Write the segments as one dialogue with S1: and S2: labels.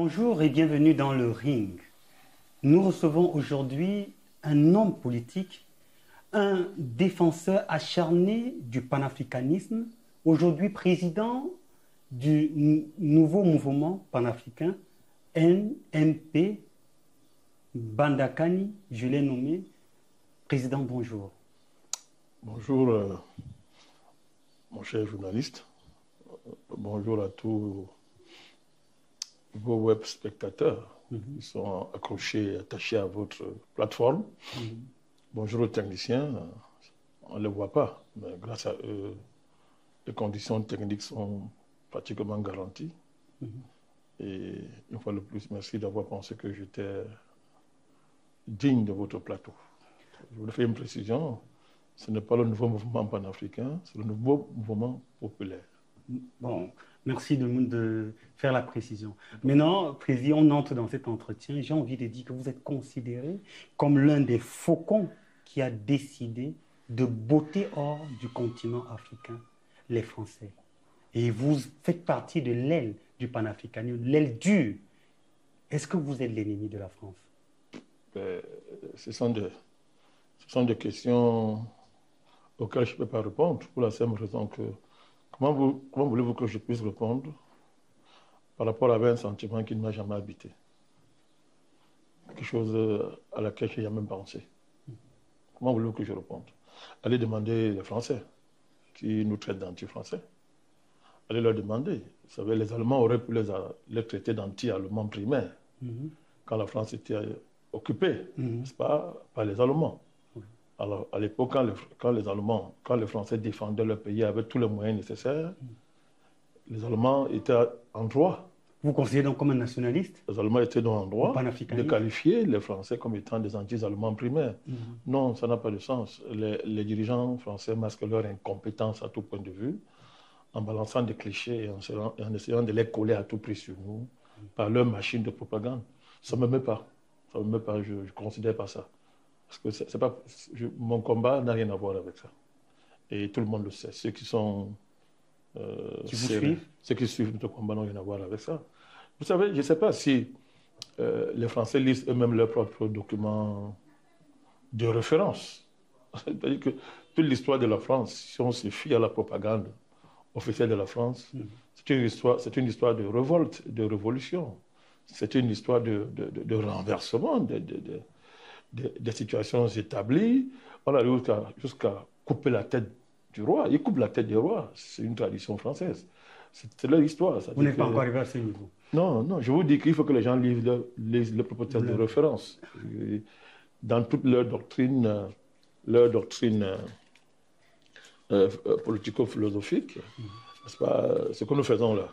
S1: Bonjour et bienvenue dans le Ring. Nous recevons aujourd'hui un homme politique, un défenseur acharné du panafricanisme, aujourd'hui président du nouveau mouvement panafricain, NMP, Bandakani, je l'ai nommé. Président, bonjour.
S2: Bonjour, mon cher journaliste. Bonjour à tous vos web spectateurs qui sont accrochés, attachés à votre plateforme. Bonjour aux techniciens. On ne les voit pas, mais grâce à eux, les conditions techniques sont pratiquement garanties. Et une fois de plus, merci d'avoir pensé que j'étais digne de votre plateau. Je voulais faire une précision. Ce n'est pas le nouveau mouvement panafricain, c'est le nouveau mouvement populaire.
S1: Bon, merci de faire la précision. Maintenant, Président, on entre dans cet entretien. J'ai envie de dire que vous êtes considéré comme l'un des faucons qui a décidé de botter hors du continent africain les Français. Et vous faites partie de l'aile du panafricanisme, l'aile dure. Est-ce que vous êtes l'ennemi de la France?
S2: Ce sont des questions auxquelles je ne peux pas répondre, pour la simple raison que comment voulez-vous que je puisse répondre par rapport à un sentiment qui ne m'a jamais habité? Quelque chose à laquelle je n'ai jamais pensé. Comment voulez-vous que je réponde? Allez demander les Français qui nous traitent d'anti-français. Allez leur demander. Vous savez, les Allemands auraient pu les traiter d'anti-allemands primaires quand la France était occupée, n'est-ce pas, par les Allemands. Alors, à l'époque, quand les Français défendaient leur pays avec tous les moyens nécessaires, les Allemands étaient en droit.
S1: Vous considérez donc comme un nationaliste?
S2: Les Allemands étaient donc en droit de qualifier les Français comme étant des anti-allemands primaires. Non, ça n'a pas de sens. Les dirigeants français masquent leur incompétence à tout point de vue en balançant des clichés et en essayant de les coller à tout prix sur nous par leur machine de propagande. Ça ne me met pas. Ça me met pas. Je ne considère pas ça. Parce que mon combat n'a rien à voir avec ça. Et tout le monde le sait. Ceux qui sont... ceux qui suivent notre combat n'ont rien à voir avec ça. Vous savez, je ne sais pas si les Français lisent eux-mêmes leurs propres documents de référence. C'est-à-dire que toute l'histoire de la France, si on se fie à la propagande officielle de la France, c'est une histoire de révolte, de révolution. C'est une histoire de renversement, des situations établies. On arrive jusqu'à couper la tête du roi. Ils coupent la tête du roi. C'est une tradition française. C'est leur histoire.
S1: Vous n'êtes pas encore arrivé à ce niveau.
S2: Non, non. Je vous dis qu'il faut que les gens lisent les propres textes de référence. Dans toute leur doctrine politico-philosophique, n'est-ce pas, ce que nous faisons là.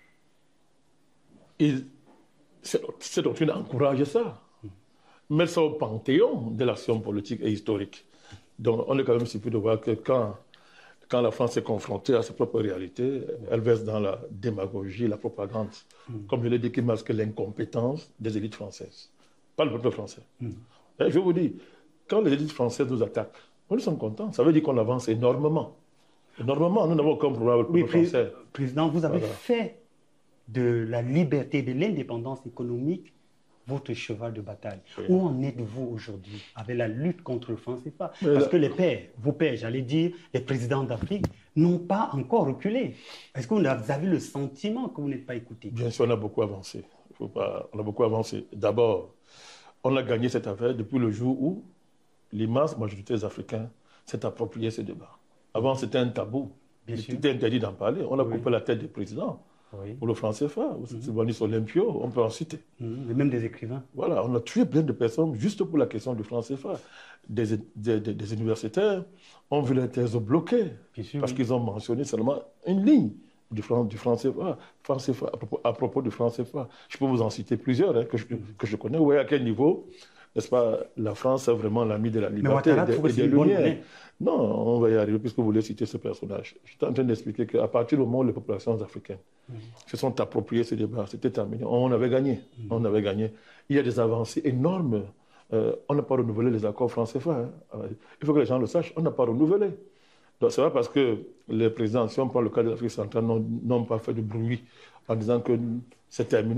S2: Cette doctrine encourage ça. Mettre ça au panthéon de l'action politique et historique. Donc, on est quand même surpris de voir que quand la France est confrontée à ses propres réalités, elle verse dans la démagogie, la propagande. Comme je l'ai dit, qui masque l'incompétence des élites françaises. Pas le peuple français. Et je vous dis, quand les élites françaises nous attaquent, nous sommes contents. Ça veut dire qu'on avance énormément. Énormément, nous n'avons aucun problème avec le peuple français.
S1: Président, vous avez fait de la liberté, de l'indépendance économique votre cheval de bataille. Oui. Où en êtes-vous aujourd'hui avec la lutte contre le franc CFA? Parce que vos pères, j'allais dire, les présidents d'Afrique, n'ont pas encore reculé. Est-ce que vous avez le sentiment que vous n'êtes pas écouté?
S2: Bien sûr, on a beaucoup avancé. On a beaucoup avancé. D'abord, on a gagné cette affaire depuis le jour où l'immense majorité des Africains s'est approprié ce débat. Avant, c'était un tabou. C'était interdit d'en parler. On a coupé la tête des présidents. Pour le franc CFA, Sylvanus Olympio, on peut en citer.
S1: Et même des écrivains.
S2: Voilà, on a tué plein de personnes juste pour la question du franc CFA. Des universitaires ont vu leur thèse bloquée parce qu'ils ont mentionné seulement une ligne du franc CFA, à propos du franc CFA. Je peux vous en citer plusieurs que je connais. Vous voyez à quel niveau, n'est-ce pas, la France est vraiment l'ami de la liberté et des Lumières. Non, on va y arriver puisque vous voulez citer ce personnage. Je suis en train d'expliquer qu'à partir du moment où les populations africaines se sont appropriées ce débat, c'était terminé. On avait gagné. On avait gagné. Il y a des avancées énormes. On n'a pas renouvelé les accords francs-CFA. Il faut que les gens le sachent. On n'a pas renouvelé. Donc c'est pas parce que les présidents, si on prend le cas de l'Afrique centrale, n'ont pas fait de bruit en disant que c'est terminé.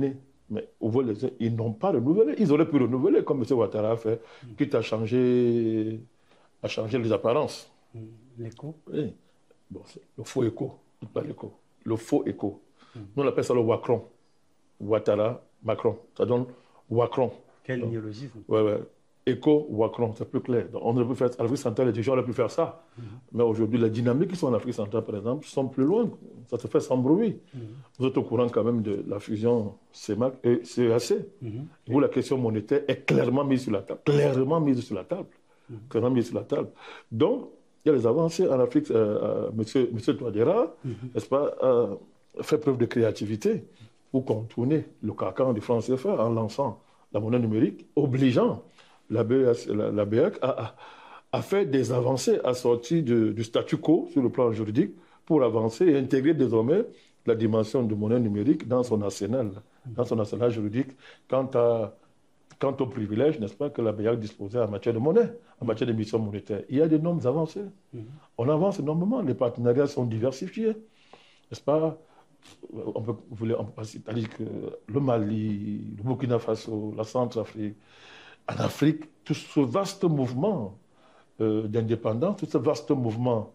S2: Mais ils n'ont pas renouvelé. Ils auraient pu renouveler, comme M. Ouattara a fait, quitte à changer les apparences.
S1: L'écho.
S2: Oui. Bon, le faux écho, pas l'écho. Le faux écho. Nous, on appelle ça le Wacron. Ouattara, Macron. Ça donne Wacron.
S1: Quel néologisme.
S2: Ouais, ouais. Écho, Wacron, c'est plus clair. Donc, on aurait pu faire, à l'Afrique centrale, les gens auraient pu faire ça. Mais aujourd'hui, les dynamiques qui sont en Afrique centrale, par exemple, sont plus loin. Ça se fait sans bruit. Vous êtes au courant quand même de la fusion CEMAC et CEAC. Où la question monétaire est clairement mise sur la table. Clairement mise sur la table. Clairement mise sur la table. Donc, il y a les avancées en Afrique. Monsieur Touadéra, n'est-ce pas, fait preuve de créativité pour contourner le carcan du franc CFA en lançant la monnaie numérique, obligeant la BEAC a fait des avancées assorties du statu quo sur le plan juridique pour avancer et intégrer désormais la dimension de monnaie numérique dans son arsenal juridique quant au privilège, n'est-ce pas, que la BEAC disposait en matière de monnaie, en matière d'émission monétaire. Il y a d'énormes avancées. On avance énormément. Les partenariats sont diversifiés, n'est-ce pas? C'est-à-dire que le Mali, le Burkina Faso, la Centrafrique, en Afrique, tout ce vaste mouvement d'indépendance, tout ce vaste mouvement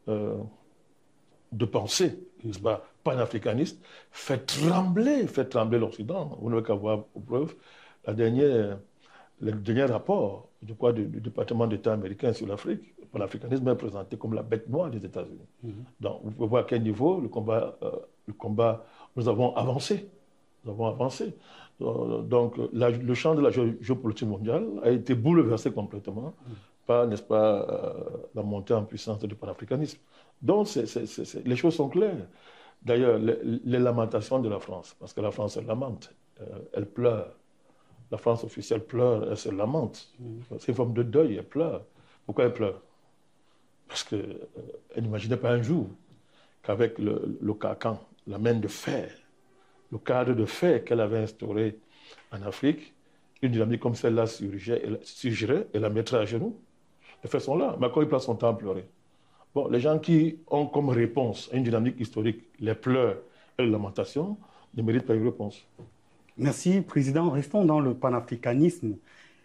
S2: de pensée, n'est-ce pas, panafricaniste, fait trembler l'Occident. Vous n'avez qu'à voir aux preuves le dernier rapport du département d'État américain sur l'Afrique. Le panafricanisme est présenté comme la bête noire des États-Unis. Donc, vous pouvez voir à quel niveau le combat, nous avons avancé. Donc, le champ de la géopolitique mondiale a été bouleversé complètement par, n'est-ce pas, la montée en puissance du panafricanisme. Donc, les choses sont claires. D'ailleurs, les lamentations de la France, parce que la France, elle lamente, elle pleure. La France officielle pleure, elle se lamente. C'est une forme de deuil, elle pleure. Pourquoi elle pleure? Parce qu'elle n'imaginait pas un jour qu'avec le carcan, la main de fer, le cadre de fer qu'elle avait instauré en Afrique, une dynamique comme celle-là surgirait et la mettrait à genoux. Les faits sont là. Macron, il passe son temps à pleurer. Bon, les gens qui ont comme réponse à une dynamique historique les pleurs et les lamentations ne méritent pas une réponse.
S1: Merci, Président. Restons dans le panafricanisme.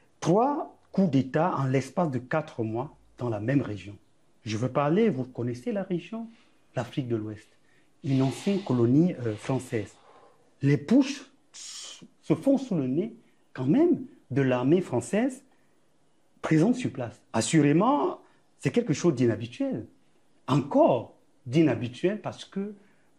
S1: 3 coups d'État en l'espace de 4 mois dans la même région. Je veux parler, vous connaissez la région, l'Afrique de l'Ouest, une ancienne colonie française. Les putschs se font sous le nez quand même de l'armée française présente sur place. Assurément, c'est quelque chose d'inhabituel. Encore d'inhabituel parce que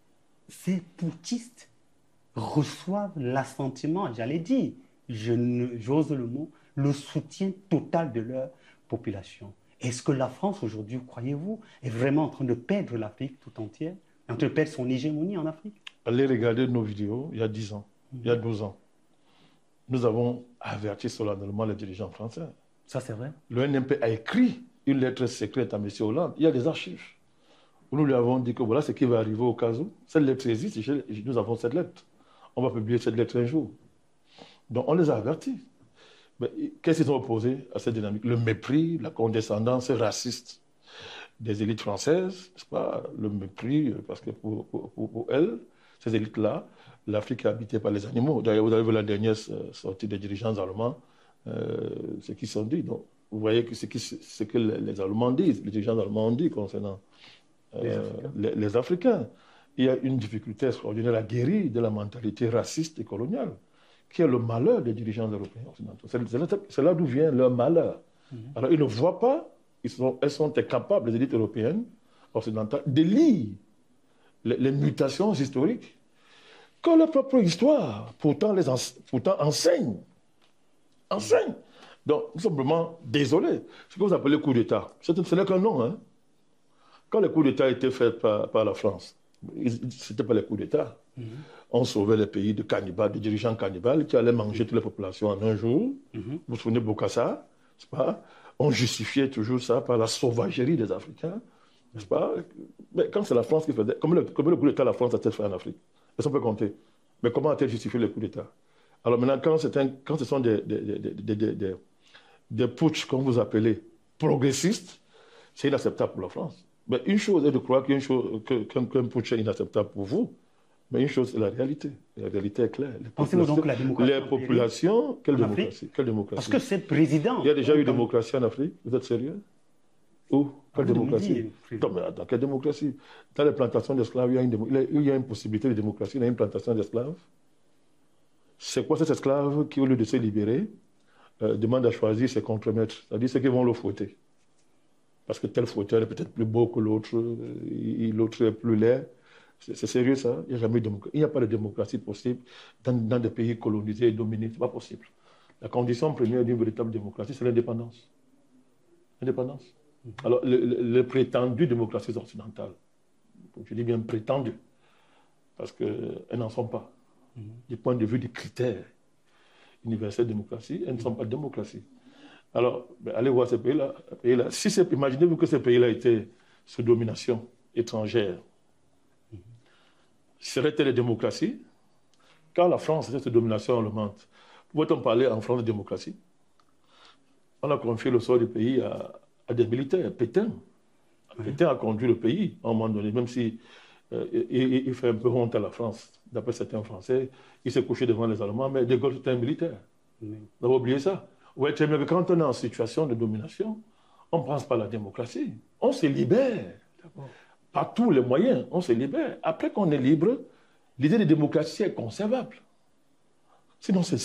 S1: ces putschistes reçoivent l'assentiment, j'allais dire, j'ose le mot, le soutien total de leur population. Est-ce que la France aujourd'hui, croyez-vous, est vraiment en train de perdre l'Afrique tout entière, en train de perdre son hégémonie en Afrique?
S2: Allez regarder nos vidéos il y a 10 ans, il y a 12 ans. Nous avons averti solennellement les dirigeants français.
S1: Ça, c'est vrai.
S2: Le NMP a écrit une lettre secrète à M. Hollande. Il y a des archives. Nous lui avons dit que voilà ce qui va arriver au cas où. Cette lettre existe, nous avons cette lettre. On va publier cette lettre un jour. Donc on les a avertis. Mais qu'est-ce qu'ils ont opposé à cette dynamique? Le mépris, la condescendance raciste des élites françaises, n'est-ce pas? Le mépris, parce que pour elles, ces élites-là, l'Afrique est habitée par les animaux. D'ailleurs, vous avez vu la dernière sortie des dirigeants allemands, ce qu'ils sont dit. Donc, vous voyez que ce que les Allemands disent, les dirigeants allemands ont dit concernant les Africains. Il y a une difficulté extraordinaire à guérir de la mentalité raciste et coloniale, qui est le malheur des dirigeants européens occidentaux. C'est là d'où vient leur malheur. Alors, ils ne voient pas, elles sont incapables, les élites européennes, occidentales, de lire les mutations historiques que leur propre histoire, pourtant enseigne. Donc, nous sommes vraiment désolés. Ce que vous appelez coup d'État, ce n'est qu'un nom. Hein. Quand les coups d'État étaient faits par la France, ce n'était pas les coups d'État. On sauvait les pays de cannibales, de dirigeants cannibales qui allaient manger toutes les populations en un jour. Vous vous souvenez de Bokassa, n'est-ce pas? On justifiait toujours ça par la sauvagerie des Africains, n'est-ce pas? Mais quand c'est la France qui faisait... Comme le coup d'État, la France a-t-elle fait en Afrique? Est-ce qu'on peut compter? Mais comment a-t-elle justifié le coup d'État? Alors maintenant, quand ce sont des putschs, comme vous appelez, progressistes, c'est inacceptable pour la France. Mais une chose est de croire qu'un putsch est inacceptable pour vous. Mais une chose, c'est la réalité. La réalité est claire.
S1: Pensez-vous donc que la démocratie
S2: les populations, quelle démocratie? Quelle démocratie?
S1: Parce que c'est président.
S2: Il y a déjà eu démocratie en Afrique, vous êtes sérieux? Où? Quelle démocratie? Non, mais dans quelle démocratie? Dans les plantations d'esclaves, il y a une possibilité de démocratie dans une plantation d'esclaves. C'est quoi cet esclave qui, au lieu de se libérer, demande à choisir ses contremaîtres? C'est-à-dire ceux qui vont le fouetter. Parce que tel fouetteur est peut-être plus beau que l'autre, l'autre est plus laid. C'est sérieux ça? Il n'y a pas de démocratie possible dans des pays colonisés et dominés. Ce n'est pas possible. La condition première d'une véritable démocratie, c'est l'indépendance. L'indépendance. Alors, les prétendues démocraties occidentales, je dis bien prétendues, parce qu'elles n'en sont pas. Du point de vue des critères universels de démocratie, elles ne sont pas démocraties. Alors, allez voir ces pays-là. Imaginez-vous que ces pays-là étaient sous domination étrangère. Serait-elle des démocraties? Quand la France était sous domination allemande, pouvait-on parler en France de démocratie? On a confié le sort du pays à des militaires. Pétain a conduit le pays à un moment donné, même si il fait un peu honte à la France. D'après certains Français, il s'est couché devant les Allemands, mais De Gaulle était un militaire. Vous avez oublié ça? Oui, très bien que quand on est en situation de domination, on ne pense pas à la démocratie. On se libère. Par tous les moyens, on se libère. Après qu'on est libre, l'idée de démocratie est conservable. Sinon, ce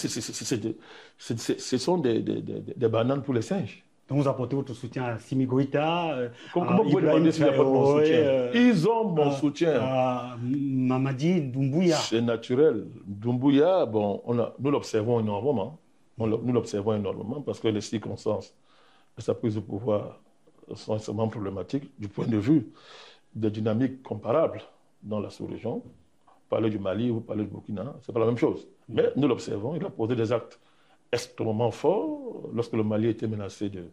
S2: sont des bananes pour les singes.
S1: Donc vous apportez votre soutien à Simi Goïta,
S2: comment vous pouvez demander s'ils apportent mon soutien? Ils ont mon soutien.
S1: Mamadi Doumbouya.
S2: C'est naturel. Doumbouya, bon, nous l'observons énormément. Nous l'observons énormément parce que les circonstances de sa prise de pouvoir sont extrêmement problématiques du point de vue des dynamiques comparables dans la sous-région. Parler du Mali ou parler du Burkina, ce n'est pas la même chose. Mais nous l'observons, il a posé des actes extrêmement forts lorsque le Mali était menacé de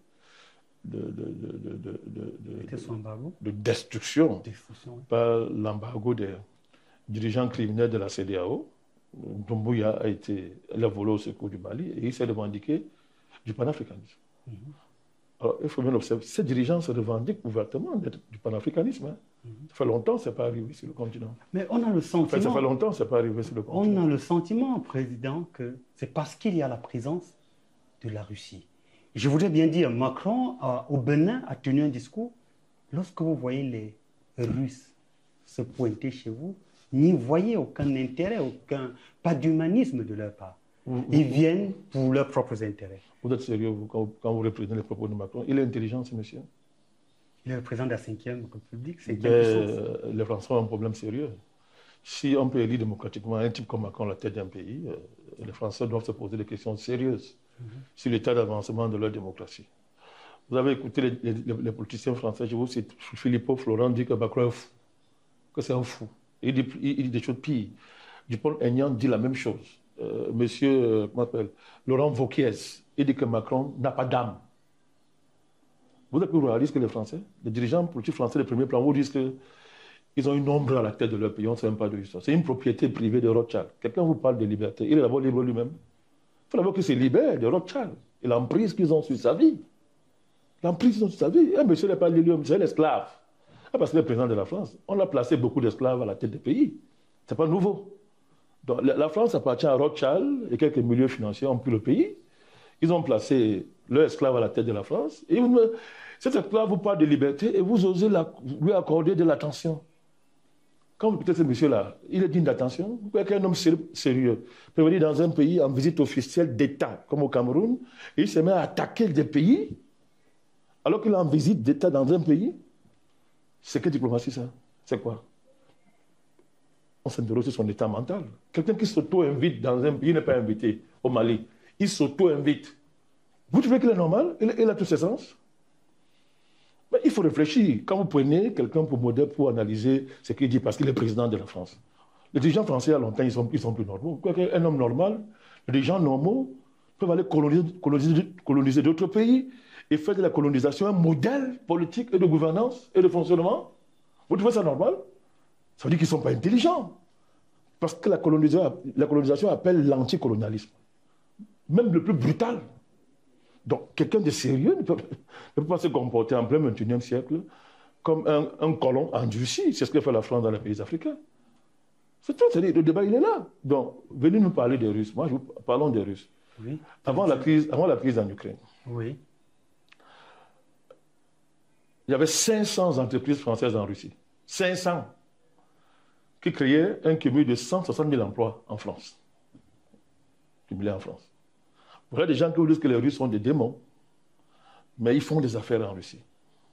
S2: destruction par l'embargo des dirigeants criminels de la CEDEAO. Doumbouya a volé au secours du Mali et il s'est revendiqué du panafricanisme. Alors, il faut bien observer, ces dirigeants se revendiquent ouvertement du panafricanisme. Hein. Ça fait longtemps que ce n'est pas arrivé sur le continent.
S1: Mais on a le sentiment...
S2: ça fait longtemps que ce n'est pas arrivé sur le continent.
S1: On a le sentiment, Président, que c'est parce qu'il y a la présence de la Russie. Je voudrais bien dire, Macron, au Bénin, a tenu un discours. Lorsque vous voyez les Russes se pointer chez vous, n'y voyez aucun intérêt, pas d'humanisme de leur part. Ils viennent pour leurs propres intérêts.
S2: Vous êtes sérieux, vous, quand vous représentez les propos de Macron? Il est intelligent, ce monsieur?
S1: Il est le président de la 5e République.
S2: Les Français ont un problème sérieux. Si on peut élire démocratiquement un type comme Macron à la tête d'un pays, les Français doivent se poser des questions sérieuses sur l'état d'avancement de leur démocratie. Vous avez écouté les politiciens français, je vous cite, Philippot Florent dit que Macron est fou, que c'est un fou. Il dit des choses pires. Dupont-Aignan dit la même chose. Monsieur, comment s'appelle, Laurent Wauquiez, il dit que Macron n'a pas d'âme. Vous êtes plus réaliste que les Français? Les dirigeants politiques français de premier plan vous disent qu'ils ont une ombre à la tête de leur pays, on ne sait même pas de l'histoire. C'est une propriété privée de Rothschild. Quelqu'un vous parle de liberté, il est d'abord libre lui-même. Il faut d'abord qu'il se libère de Rothschild et l'emprise qu'ils ont sur sa vie. L'emprise qu'ils ont sur sa vie. Un monsieur n'est pas libre, c'est l'esclave. Parce que le président de la France, on a placé beaucoup d'esclaves à la tête des pays. Ce n'est pas nouveau. Donc, la France appartient à Rothschild et quelques milieux financiers ont pris le pays. Ils ont placé leur esclave à la tête de la France. Et cet esclave vous parle de liberté et vous osez lui accorder de l'attention. Quand vous écoutez ce monsieur-là, il est digne d'attention. Vous pouvez être un homme sérieux. Vous pouvez venir dans un pays en visite officielle d'État, comme au Cameroun, et il se met à attaquer des pays, alors qu'il est en visite d'État dans un pays. C'est quelle diplomatie, ça? C'est quoi? On s'interroge sur son état mental. Quelqu'un qui s'auto-invite dans un pays n'est pas invité au Mali. Il s'auto-invite. Vous trouvez qu'il est normal? Il a tous ses sens? Mais il faut réfléchir. Quand vous prenez quelqu'un pour modèle, pour analyser ce qu'il dit, parce qu'il est président de la France. Les dirigeants français, à longtemps, ils sont plus normaux. Un homme normal, les gens normaux peuvent aller coloniser d'autres pays et faire de la colonisation un modèle politique et de gouvernance et de fonctionnement. Vous trouvez ça normal? Ça veut dire qu'ils ne sont pas intelligents. Parce que la colonisation appelle l'anticolonialisme. Même le plus brutal. Donc, quelqu'un de sérieux ne peut pas se comporter en plein 21e siècle comme un colon endurci. C'est ce que fait la France dans les pays africains. C'est tout, le débat, il est là. Donc, venez nous parler des Russes. Moi, parlons des Russes.
S1: Oui.
S2: Avant la crise en Ukraine,
S1: Oui.
S2: il y avait 500 entreprises françaises en Russie. 500 qui créaient un cumul de 160 000 emplois en France. Cumulés en France. Voilà des gens qui vous disent que les Russes sont des démons, mais ils font des affaires en Russie.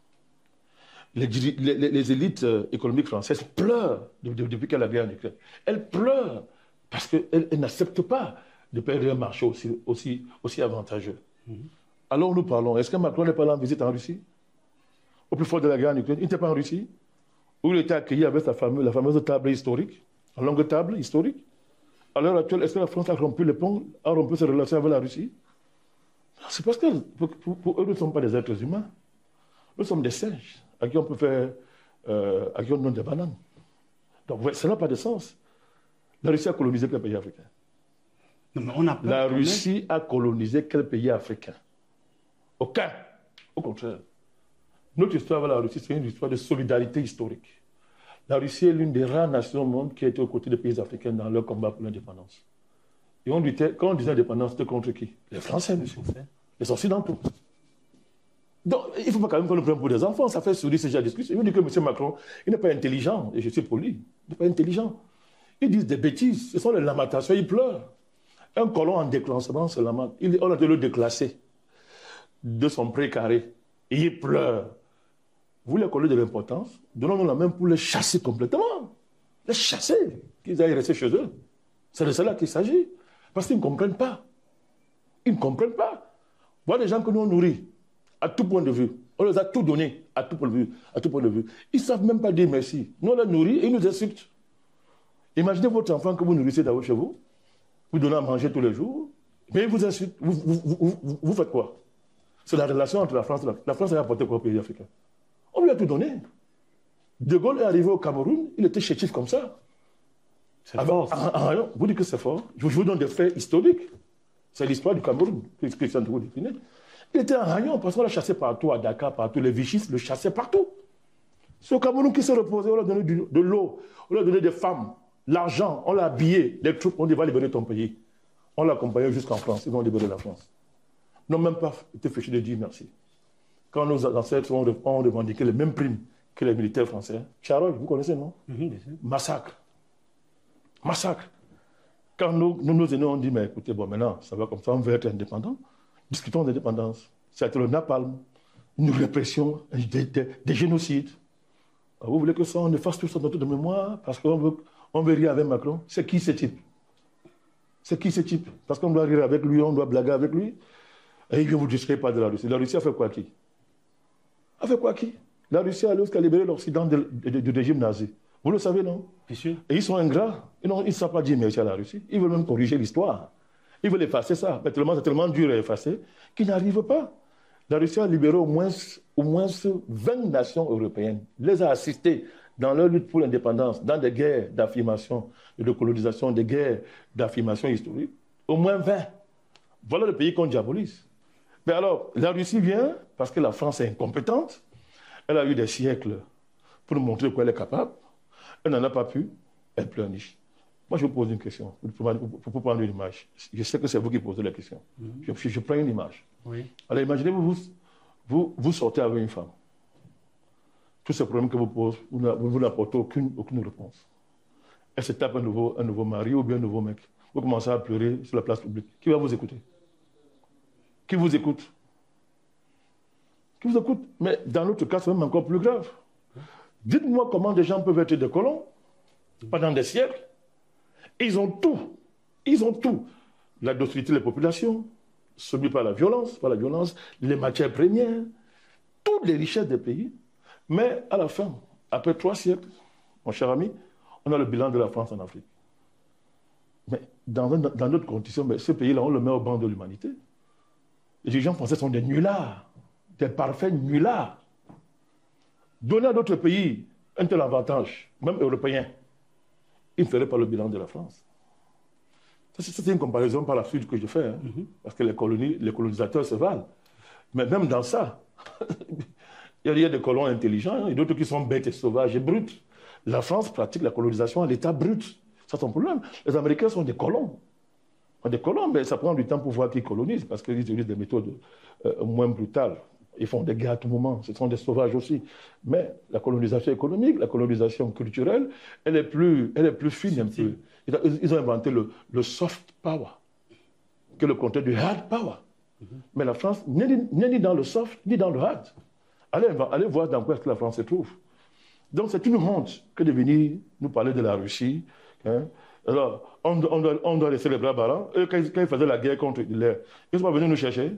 S2: Les élites économiques françaises pleurent depuis qu'il y a la guerre en Ukraine. Elles pleurent parce qu'elles n'acceptent pas de perdre un marché aussi avantageux. Alors nous parlons, est-ce que Macron n'est pas là en visite en Russie? Au plus fort de la guerre en Ukraine, il n'était pas en Russie, où il était accueilli avec la fameuse table historique, la longue table historique. À l'heure actuelle, est-ce que la France a rompu les ponts, a rompu ses relations avec la Russie? C'est parce que pour eux, nous ne sommes pas des êtres humains. Nous sommes des singes à qui on peut faire, à qui on donne des bananes. Donc ça n'a pas de sens. La Russie a colonisé quel pays africain?
S1: Non, mais on a
S2: La Russie a colonisé quel pays africain? Aucun. Au contraire. Notre histoire avec la Russie, c'est une histoire de solidarité historique. La Russie est l'une des rares nations au monde qui a été aux côtés des pays africains dans leur combat pour l'indépendance. Et quand on disait indépendance, c'était contre qui? Les Français, monsieur. Les Occidentaux. Donc, il ne faut pas quand même qu'on le prenne pour des enfants. Ça fait sourire ce genre de discussion. Il me dit que M. Macron, il n'est pas intelligent. Et je suis poli. Il n'est pas intelligent. Ils disent des bêtises. Ce sont les lamentations. Ils pleurent. Un colon en déclassement se lamente. On a dû le déclasser de son précaré. Et il pleure. Vous les collez de l'importance, donnons-nous la main pour les chasser complètement. Les chasser, qu'ils aillent rester chez eux. C'est de cela qu'il s'agit. Parce qu'ils ne comprennent pas. Ils ne comprennent pas. Voilà des gens que nous on nourrit, à tout point de vue. On les a tout donné, à tout point de vue. Ils ne savent même pas dire merci. Nous on les nourrit et ils nous insultent. Imaginez votre enfant que vous nourrissez d'abord chez vous, vous donnez à manger tous les jours, mais il vous insulte. Vous faites quoi? C'est la relation entre la France et la France a apporté quoi au pays africain? On lui a tout donné. De Gaulle est arrivé au Cameroun, il était chétif comme ça.
S1: C'est fort.
S2: Vous dites que c'est fort. Je vous donne des faits historiques. C'est l'histoire du Cameroun que Christian Togo définit. Il était un rayon parce qu'on l'a chassé partout, à Dakar, partout. Les Vichy le chassaient partout. C'est au Cameroun qui s'est reposé, on lui a donné de l'eau, on lui a donné des femmes, l'argent, on l'a habillé, des troupes, on dit va libérer ton pays. On l'a accompagné jusqu'en France, ils vont libérer la France. Ils n'ont même pas été fichus de dire merci. Quand nos ancêtres ont revendiqué les mêmes primes que les militaires français, Charoy, vous connaissez, non?
S1: Bien sûr.
S2: Massacre. Quand nos aînés ont dit, mais écoutez, bon, maintenant, ça va comme ça, on veut être indépendant, discutons d'indépendance. Ça a été le napalm, une répression, des génocides. Alors, vous voulez que ça, on efface tout ça dans notre mémoire parce qu'on veut rire avec Macron? C'est qui ce type? Parce qu'on doit rire avec lui, on doit blaguer avec lui. Et il vient vous distraire pas de la Russie. La Russie a fait quoi qui? La Russie a libéré l'Occident du régime nazi. Vous le savez, non?
S1: Bien sûr.
S2: Et ils sont ingrats. Ils ne savent pas dire merci à la Russie. Ils veulent même corriger l'histoire. Ils veulent effacer ça. Mais c'est tellement dur à effacer qu'ils n'arrivent pas. La Russie a libéré au moins 20 nations européennes. Elle les a assistées dans leur lutte pour l'indépendance, dans des guerres d'affirmation et de colonisation, des guerres d'affirmation historique. Au moins 20. Voilà le pays qu'on diabolise. Mais alors, la Russie vient parce que la France est incompétente. Elle a eu des siècles pour nous montrer quoi elle est capable. Elle n'en a pas pu. Elle pleurniche. Moi, je vous pose une question pour prendre une image. Je sais que c'est vous qui posez la question. Je prends une image.
S1: Oui.
S2: Alors, imaginez-vous, vous sortez avec une femme. Tous ces problèmes que vous posez, vous n'apportez aucune réponse. Elle se tape un nouveau mari ou bien un nouveau mec. Vous commencez à pleurer sur la place publique. Qui va vous écouter? Qui vous écoute? Mais dans notre cas, c'est même encore plus grave. Dites-moi comment des gens peuvent être des colons pendant des siècles. Ils ont tout. La docilité des populations, subie par la violence, les matières premières, toutes les richesses des pays. Mais à la fin, après 3 siècles, mon cher ami, on a le bilan de la France en Afrique. Mais dans notre condition, ce pays-là, on le met au banc de l'humanité. Les dirigeants français sont des nullards, des parfaits nullards. Donner à d'autres pays un tel avantage, même européen, ils ne feraient pas le bilan de la France. C'est une comparaison par la suite que je fais, parce que les colonisateurs se valent. Mais même dans ça, il y a des colons intelligents et d'autres qui sont bêtes et sauvages et brutes. La France pratique la colonisation à l'état brut. Ça, c'est son problème. Les Américains sont des colons. Des colons, mais ça prend du temps pour voir qu'ils colonisent parce qu'ils utilisent des méthodes moins brutales. Ils font des guerres à tout moment. Ce sont des sauvages aussi. Mais la colonisation économique, la colonisation culturelle, elle est plus fine un peu. Ils ont inventé le soft power, qui est le contraire du hard power. Mais la France n'est ni dans le soft, ni dans le hard. Allez voir dans quoi est-ce que la France se trouve. Donc c'est une honte que de venir nous parler de la Russie. Hein. Alors, on doit laisser les bras ballants. Eux, quand ils faisaient la guerre contre Hitler, ils ne sont pas venus nous chercher.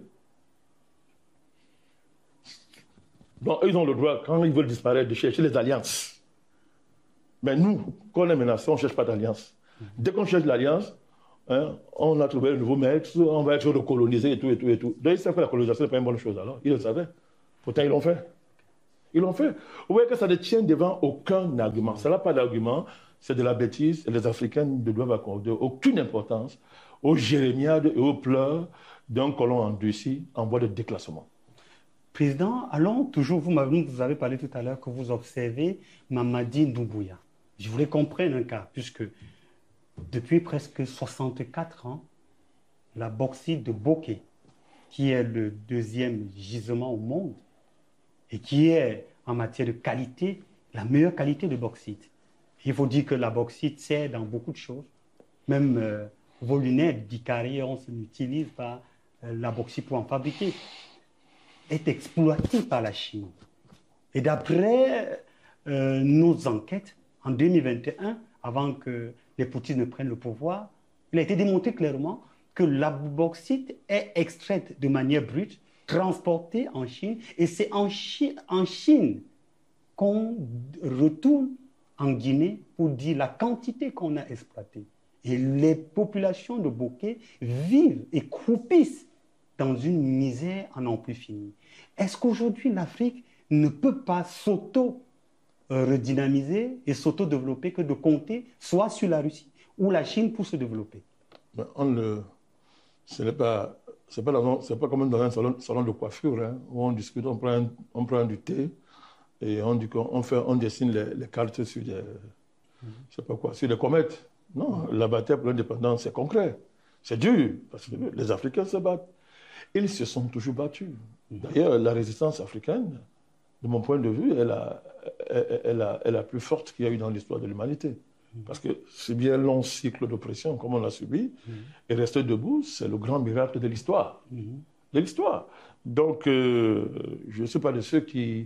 S2: Donc, ils ont le droit, quand ils veulent disparaître, de chercher les alliances. Mais nous, quand on est menacé, on ne cherche pas d'alliance. Dès qu'on cherche l'alliance, hein, on a trouvé un nouveau maître, on va être recolonisé et tout, et tout, et tout. Donc, ils savent que la colonisation n'est pas une bonne chose, alors. Ils le savaient. Pourtant, ils l'ont fait. Ils l'ont fait. Vous voyez que ça ne tient devant aucun argument. Ça n'a pas d'argument, c'est de la bêtise. Et les Africains ne doivent accorder aucune importance aux jérémiades et aux pleurs d'un colon endurci en voie de déclassement.
S1: Président, allons toujours, vous avez parlé tout à l'heure que vous observez Mamadi Doumbouya. Je voulais comprendre un cas, puisque depuis presque 64 ans, la bauxite de Bokeh, qui est le deuxième gisement au monde, et qui est, en matière de qualité, la meilleure qualité de bauxite. Il faut dire que la bauxite sert dans beaucoup de choses. Même vos lunettes d'Icari, on utilise pas la bauxite pour en fabriquer, est exploitée par la Chine. Et d'après nos enquêtes, en 2021, avant que les Poutistes ne prennent le pouvoir, il a été démontré clairement que la bauxite est extraite de manière brute, transportée en Chine, et c'est en Chine qu'on retourne en Guinée pour dire la quantité qu'on a exploitée. Et les populations de Bokeh vivent et croupissent dans une misère à n'en plus finir. Est-ce qu'aujourd'hui l'Afrique ne peut pas redynamiser et s'auto-développer que de compter soit sur la Russie ou la Chine pour se développer?
S2: Ce n'est pas comme dans un salon de coiffure, hein, où on discute, on prend du thé et on dessine les cartes sur des, je sais pas quoi, sur des comètes. Non, la bataille pour l'indépendance, c'est concret. C'est dur, parce que les Africains se battent. Ils se sont toujours battus. D'ailleurs, la résistance africaine, de mon point de vue, est la plus forte qu'il y a eu dans l'histoire de l'humanité. Parce que c'est bien un long cycle d'oppression, comme on l'a subi, et rester debout, c'est le grand miracle de l'histoire. De l'histoire. Donc, je ne suis pas de ceux qui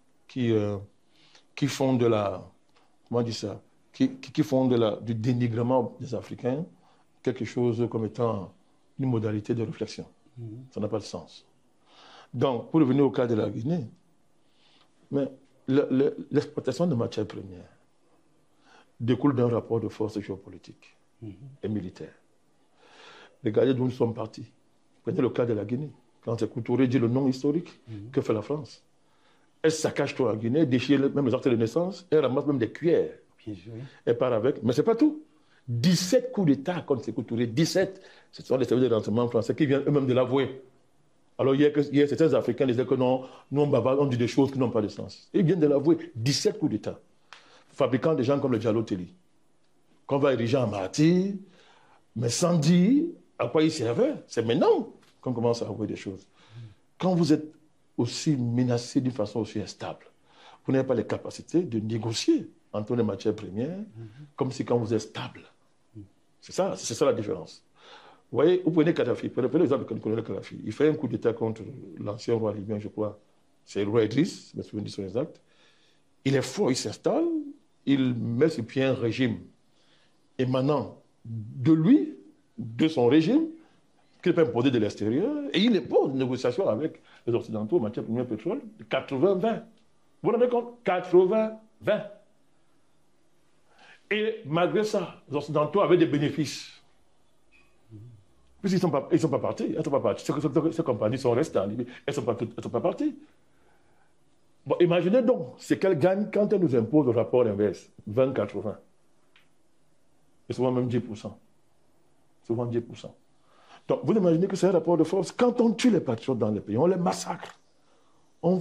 S2: font de la... Comment on dit ça? Qui font du dénigrement des Africains quelque chose comme étant une modalité de réflexion. Ça n'a pas de sens. Donc, pour revenir au cas de la Guinée, mais l'exploitation de matières premières découle d'un rapport de force géopolitique et militaire. Regardez d'où nous sommes partis. Prenez le cas de la Guinée. Quand Sékou Touré dit le nom historique, que fait la France? Elle saccage tout en Guinée, déchire même les actes de naissance, elle ramasse même des cuillères. Elle part avec, mais ce n'est pas tout. 17 coups d'État contre Sékou Touré, 17. Ce sont les services de renseignement français qui viennent eux-mêmes de l'avouer. Alors hier, certains Africains disaient que non, nous on bavarde, on dit des choses qui n'ont pas de sens. Ils viennent de l'avouer, 17 coups d'État, fabriquant des gens comme le Diallo Telly, qu'on va ériger en martyr, mais sans dire à quoi ils servaient. C'est maintenant qu'on commence à avouer des choses. Quand vous êtes aussi menacé d'une façon aussi instable, vous n'avez pas les capacités de négocier entre les matières premières, comme si quand vous êtes stable. C'est ça la différence. Vous voyez, vous prenez Kadhafi, prenez l'exemple du colonel Kadhafi. Il fait un coup d'État contre l'ancien roi libyen, je crois. C'est le roi Idriss, je me souviens de son exact. Il est fort, il s'installe, il met sur pied un régime émanant de lui, de son régime, qu'il peut imposer de l'extérieur, et il est pour une négociation avec les Occidentaux en matière première pétrole de 80-20. Vous vous rendez compte? 80-20. Et malgré ça, les Occidentaux avaient des bénéfices. Puisqu'ils ne sont pas partis. Elles ne sont pas partis. Ces compagnies sont restées en Libye. Elles ne sont pas parties. Bon, imaginez donc ce qu'elles gagnent quand elles nous imposent le rapport inverse, 20-80. Et souvent même 10%. Souvent 10%. Donc, vous imaginez que c'est un rapport de force. Quand on tue les patriotes dans les pays, on les massacre. On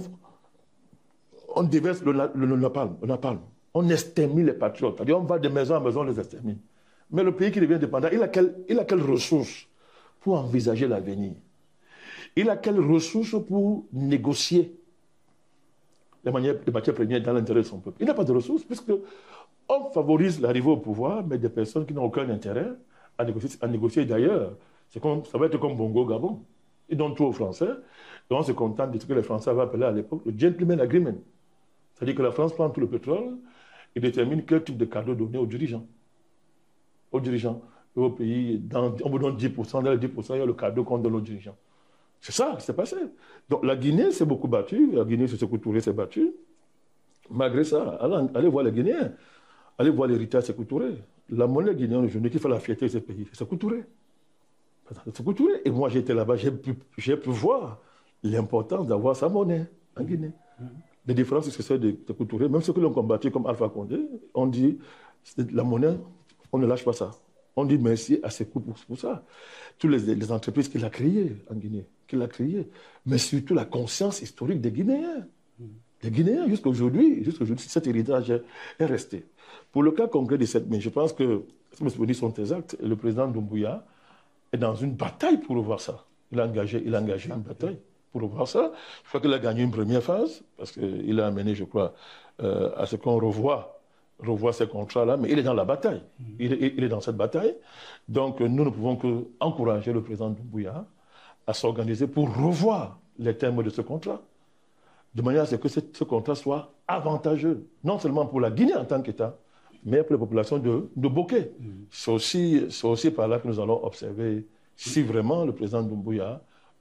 S2: déverse le napalm. On extermine les patriotes. C'est-à-dire, on va de maison en maison, on les extermine. Mais le pays qui devient indépendant, il a quelles ressources pour envisager l'avenir? Il a quelles ressources pour négocier les matières premières dans l'intérêt de son peuple? Il n'a pas de ressources, puisque on favorise l'arrivée au pouvoir, mais des personnes qui n'ont aucun intérêt à négocier d'ailleurs. Ça va être comme Bongo Gabon. Ils donnent tout aux Français, et on se contente de ce que les Français avaient appelé à l'époque le gentleman agreement. C'est-à-dire que la France prend tout le pétrole et détermine quel type de cadeau donner aux dirigeants. Aux dirigeants. Et au pays, on vous donne 10%, dans les 10%, il y a le cadeau qu'on donne aux dirigeants. C'est ça qui s'est passé. Donc la Guinée s'est beaucoup battue, la Guinée sur Sékou Touré s'est battue. Malgré ça, allez voir les Guinéens, allez voir l'héritage Sékou Touré. La monnaie guinéenne aujourd'hui qui fait la fierté de ce pays, c'est Sékou Touré. Sékou Touré. Et moi j'étais là-bas, j'ai pu voir l'importance d'avoir sa monnaie en Guinée. Les différences, c'est celles de Sékou Touré. Même ceux qui l'ont combattu comme Alpha Condé, on dit la monnaie, on ne lâche pas ça. On dit merci à Sékou pour ça. Toutes les entreprises qu'il a créées en Guinée, mais surtout la conscience historique des Guinéens. Les Guinéens, jusqu'à aujourd'hui, cet héritage est resté. Pour le cas concret de 7 mai, je pense que, si mes souvenirs sont exacts, le président Doumbouya est dans une bataille pour revoir ça. Il a engagé une bataille pour revoir ça. Je crois qu'il a gagné une première phase, parce qu'il a amené, je crois, à ce qu'on revoie ces contrats-là, mais il est dans la bataille. Il est dans cette bataille. Donc, nous ne pouvons qu'encourager le président Doumbouya à s'organiser pour revoir les termes de ce contrat, de manière à ce que ce contrat soit avantageux, non seulement pour la Guinée en tant qu'État, mais pour les populations de Bokeh. C'est aussi par là que nous allons observer si vraiment le président Doumbouya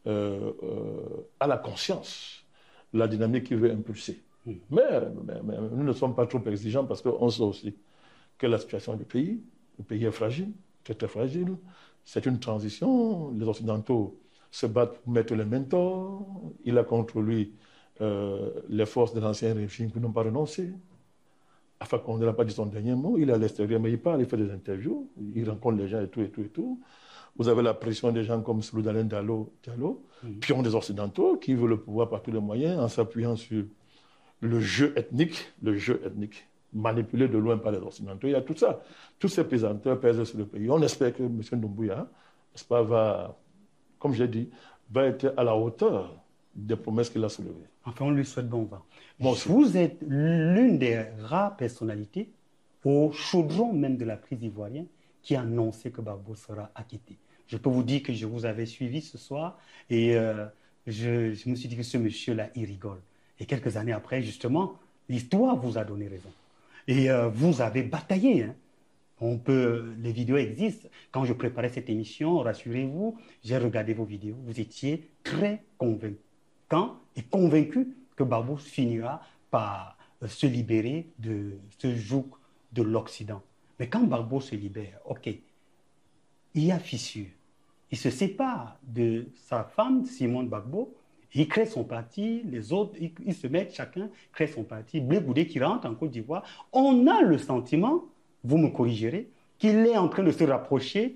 S2: a la conscience, la dynamique qu'il veut impulser. Mais nous ne sommes pas trop exigeants parce qu'on sait aussi que la situation du pays, le pays est fragile, très très fragile. C'est une transition. Les Occidentaux se battent pour mettre les mentors. Il a contre lui les forces de l'ancien régime qui n'ont pas renoncé. Enfin, qu'on n'a pas dit son dernier mot. Il est à l'extérieur, mais il parle, il fait des interviews, il rencontre les gens et tout. Vous avez la pression des gens comme Souleymane Diallo, pion des Occidentaux, qui veut le pouvoir par tous les moyens en s'appuyant sur le jeu ethnique, manipulé de loin par les Occidentaux. Il y a tout ça. Tous ces pesanteurs pèsent sur le pays. On espère que M. Doumbouya, va, comme j'ai dit, va être à la hauteur des promesses qu'il a soulevées.
S1: Enfin, on lui souhaite bon vent.
S2: Bon,
S1: vous êtes l'une des rares personnalités au chaudron même de la crise ivoirienne qui a annoncé que Gbagbo sera acquitté. Je peux vous dire que je vous avais suivi ce soir et je me suis dit que ce monsieur-là, il rigole. Et quelques années après, justement, l'histoire vous a donné raison. Et vous avez bataillé. Hein. Les vidéos existent. Quand je préparais cette émission, rassurez-vous, j'ai regardé vos vidéos. Vous étiez très convaincant et convaincu que Gbagbo finira par se libérer de ce joug de l'Occident. Mais quand Gbagbo se libère, ok, il y a fissure. Il se sépare de sa femme, Simone Gbagbo. Il crée son parti, les autres, ils se mettent, chacun crée son parti. Blé Goudé qui rentre en Côte d'Ivoire. On a le sentiment, vous me corrigerez, qu'il est en train de se rapprocher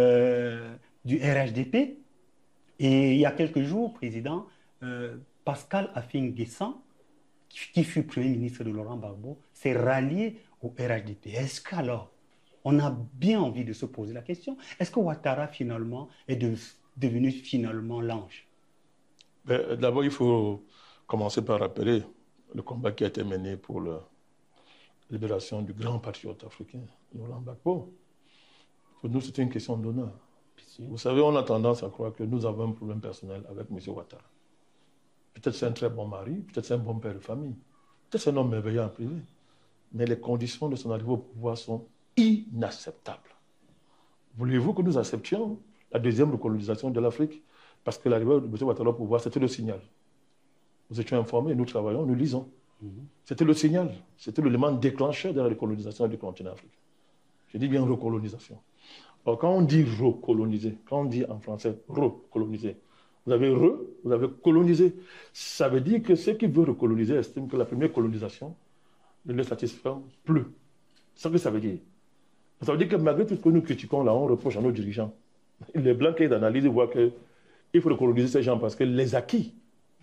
S1: du RHDP. Et il y a quelques jours, président, Pascal Afin-Guessant, qui fut Premier ministre de Laurent Gbagbo, s'est rallié au RHDP. Est-ce qu'alors, on a bien envie de se poser la question, est-ce que Ouattara finalement est devenu finalement l'ange?
S2: D'abord, il faut commencer par rappeler le combat qui a été mené pour la libération du grand patriote africain, Laurent Gbagbo. Pour nous, c'est une question d'honneur. Vous savez, on a tendance à croire que nous avons un problème personnel avec M. Ouattara. Peut-être c'est un très bon mari, peut-être c'est un bon père de famille, peut-être c'est un homme merveilleux en privé. Mais les conditions de son arrivée au pouvoir sont inacceptables. Voulez-vous que nous acceptions la deuxième recolonisation de l'Afrique? Parce que l'arrivée de M. Ouattara au pouvoir, c'était le signal. Nous étions informés, nous travaillons, nous lisons. C'était le signal, c'était l'élément déclencheur de la recolonisation du continent africain. Je dis bien recolonisation. Alors, quand on dit recoloniser, quand on dit en français recoloniser, vous avez colonisé. Ça veut dire que ceux qui veulent recoloniser estiment que la première colonisation ne les satisfait plus. C'est ce que ça veut dire. Ça veut dire que malgré tout ce que nous critiquons là, on reproche à nos dirigeants. Les blancs qui analysent voient qu'il faut recoloniser ces gens parce que les acquis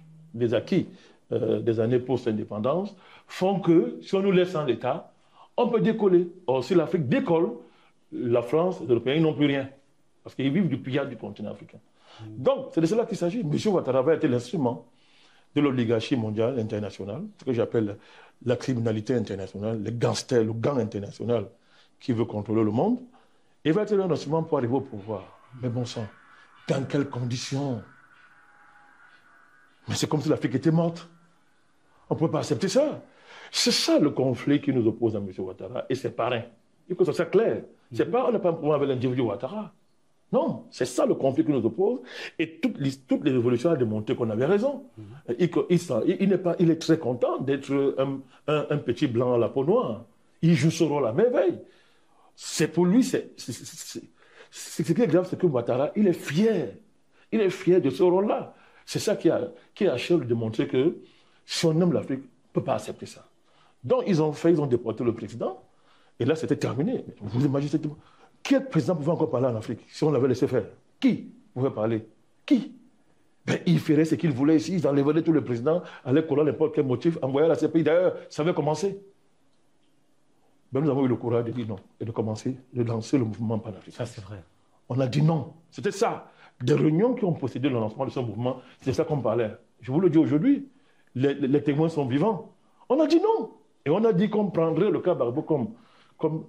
S2: des années post-indépendance font que si on nous laisse en l'état, on peut décoller. Or, si l'Afrique décolle, la France, les Européens, ils n'ont plus rien. Parce qu'ils vivent du pillage du continent africain. Donc, c'est de cela qu'il s'agit. M. Ouattara va être l'instrument de l'oligarchie mondiale internationale, ce que j'appelle la criminalité internationale, les gangsters, le gang international qui veut contrôler le monde, et va être un instrument pour arriver au pouvoir. Mais bon sang, dans quelles conditions? Mais c'est comme si l'Afrique était morte. On ne peut pas accepter ça. C'est ça le conflit qui nous oppose à M. Ouattara et ses parrains. Il faut que ça soit clair. C'est pas, on n'a pas un problème avec l'individu Ouattara. Non, c'est ça le conflit qui nous oppose. Et toutes les révolutions ont démontré qu'on avait raison. Il est très content d'être un petit blanc à la peau noire. Il joue ce rôle à merveille. C'est pour lui, ce qui est grave, c'est que Ouattara, il est fier. Il est fier de ce rôle-là. C'est ça qui achève de démontrer que si on aime l'Afrique, on ne peut pas accepter ça. Donc, ils ont déporté le président. Et là, c'était terminé. Vous imaginez, quel président pouvait encore parler en Afrique si on l'avait laissé faire? Qui pouvait parler? Qui? Ben, il ferait ce qu'il voulait ici. Ils enlèveraient tous les présidents, allaient coller n'importe quel motif, envoyer à la CPI. D'ailleurs, ça avait commencé. Ben, nous avons eu le courage de dire non et de commencer, de lancer le mouvement panafricain.
S1: Ça, c'est vrai.
S2: On a dit non. C'était ça. Des réunions qui ont procédé le lancement de ce mouvement, c'est ça qu'on parlait. Je vous le dis aujourd'hui. Les témoins sont vivants. On a dit non. Et on a dit qu'on prendrait le cas Gbagbo comme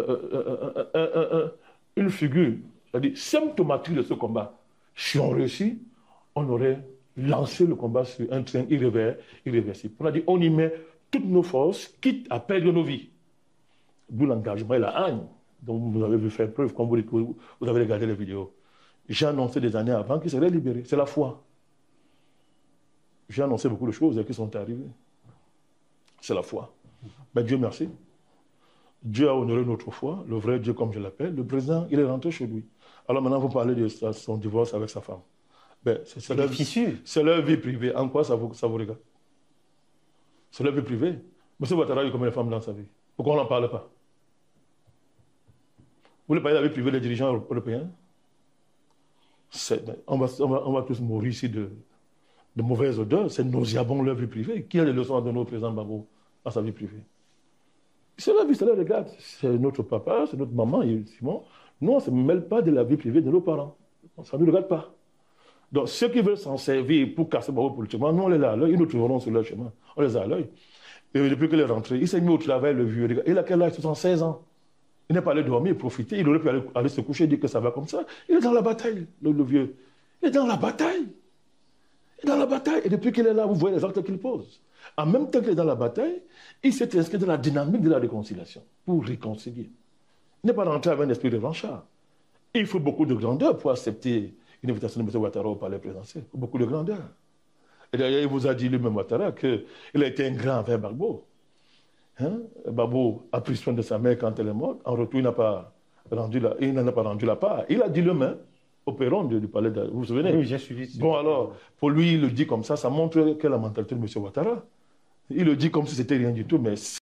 S2: une figure, c'est-à-dire symptomatique de ce combat. Si on réussit, on aurait lancé le combat sur un train irréversible. On a dit on y met toutes nos forces, quitte à perdre nos vies. D'où l'engagement et la haine dont vous avez vu faire preuve, comme vous avez regardé les vidéos. J'ai annoncé des années avant qu'il serait libéré. C'est la foi. J'ai annoncé beaucoup de choses qui sont arrivées. C'est la foi. Ben, Dieu merci. Dieu a honoré notre foi, le vrai Dieu comme je l'appelle. Le président, il est rentré chez lui. Alors maintenant, vous parlez de son divorce avec sa femme. Ben, c'est leur vie privée. En quoi ça vous regarde? C'est leur vie privée. M. Ouattara a eu combien de femmes dans sa vie? Pourquoi on n'en parle pas? Vous voulez parler de la vie privée des dirigeants européens? On va tous mourir ici de mauvaises odeurs. C'est nauséabond leur vie privée. Qui a les leçons à donner au président Gbagbo dans sa vie privée? C'est la vie, ça les regarde. C'est notre papa, c'est notre maman, Simon. Nous, on ne se mêle pas de la vie privée de nos parents. Ça ne nous regarde pas. Donc, ceux qui veulent s'en servir pour casser Gbagbo politiquement, nous, on les a à l'œil. Ils nous trouveront sur leur chemin. On les a à l'œil. Et depuis qu'il est rentré, il s'est mis au travail, le vieux. Il a quel âge? 76 ans. Il n'est pas allé dormir, profiter. Il aurait pu aller se coucher et dire que ça va comme ça. Il est dans la bataille, le vieux. Il est dans la bataille. Il est dans la bataille. Et depuis qu'il est là, vous voyez les actes qu'il pose. En même temps qu'il est dans la bataille, il s'est inscrit dans la dynamique de la réconciliation, pour réconcilier. Il n'est pas rentré avec un esprit revanchard. Il faut beaucoup de grandeur pour accepter une invitation de M. Ouattara au palais présidentiel. Beaucoup de grandeur. Et d'ailleurs, il vous a dit lui-même, Ouattara, qu'il a été un grand envers Gbagbo. Gbagbo a pris soin de sa mère quand elle est morte. En retour, il n'en a pas rendu la part. Il a dit lui-même au perron du palais de... Vous vous souvenez?
S1: Oui, j'ai suivi.
S2: Bon, alors, pour lui, il le dit comme ça montre quelle est la mentalité de M. Ouattara. Il le dit comme si c'était rien du tout, mais